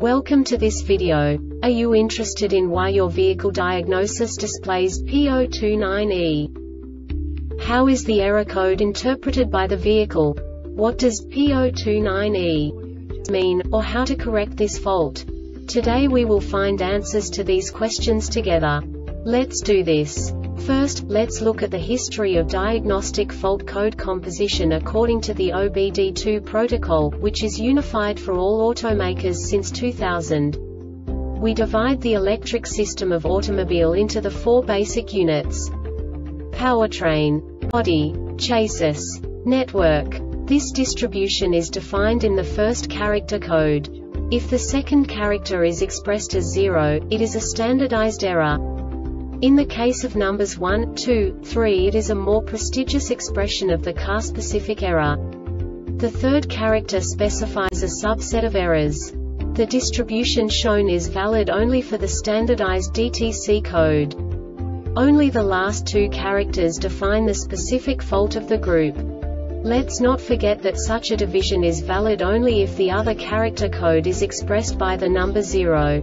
Welcome to this video. Are you interested in why your vehicle diagnosis displays P029E? How is the error code interpreted by the vehicle? What does P029E mean, or how to correct this fault? Today we will find answers to these questions together. Let's do this. First, let's look at the history of diagnostic fault code composition according to the OBD2 protocol, which is unified for all automakers since 2000. We divide the electric system of automobile into the four basic units: powertrain, body, chassis, network. This distribution is defined in the first character code. If the second character is expressed as 0, it is a standardized error. In the case of numbers 1, 2, 3, it is a more prestigious expression of the car-specific error. The third character specifies a subset of errors. The distribution shown is valid only for the standardized DTC code. Only the last two characters define the specific fault of the group. Let's not forget that such a division is valid only if the other character code is expressed by the number 0.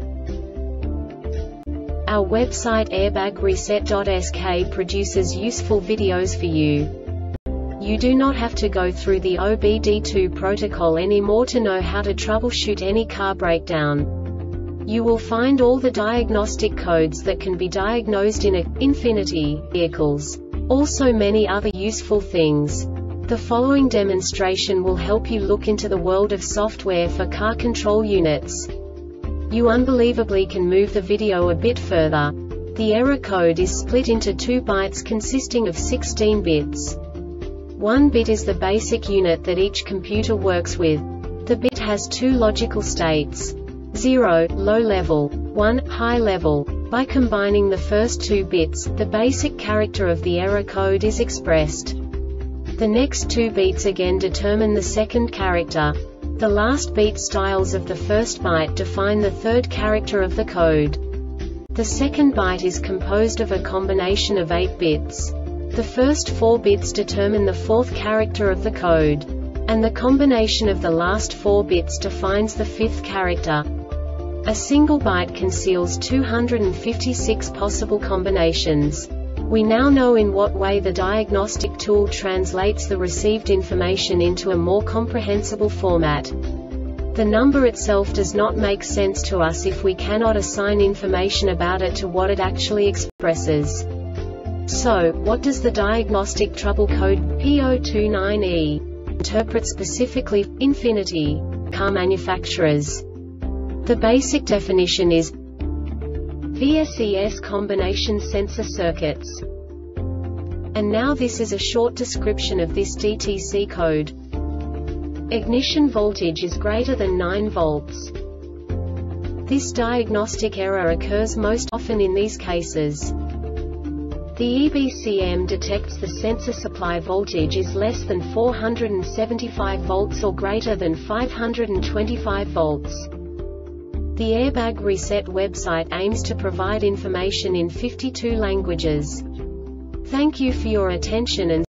Our website airbagreset.sk produces useful videos for you. You do not have to go through the OBD2 protocol anymore to know how to troubleshoot any car breakdown. You will find all the diagnostic codes that can be diagnosed in Infiniti vehicles. Also many other useful things. The following demonstration will help you look into the world of software for car control units. You unbelievably can move the video a bit further. The error code is split into 2 bytes consisting of 16 bits. 1 bit is the basic unit that each computer works with. The bit has 2 logical states: 0, low level, 1, high level. By combining the first 2 bits, the basic character of the error code is expressed. The next 2 beats again determine the second character. The last beat styles of the first byte define the third character of the code. The second byte is composed of a combination of 8 bits. The first 4 bits determine the fourth character of the code. And the combination of the last 4 bits defines the fifth character. A single byte conceals 256 possible combinations. We now know in what way the diagnostic tool translates the received information into a more comprehensible format. The number itself does not make sense to us if we cannot assign information about it to what it actually expresses. So, what does the diagnostic trouble code P029E interpret specifically for Infiniti car manufacturers? The basic definition is VSES combination sensor circuits. And now this is a short description of this DTC code. Ignition voltage is greater than 9 volts. This diagnostic error occurs most often in these cases. The EBCM detects the sensor supply voltage is less than 475 volts or greater than 525 volts. The Airbag Reset website aims to provide information in 52 languages. Thank you for your attention and